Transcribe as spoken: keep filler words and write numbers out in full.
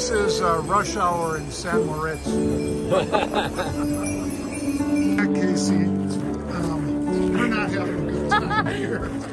This is uh, rush hour in San Moritz. Casey, um, we're not having a good time here.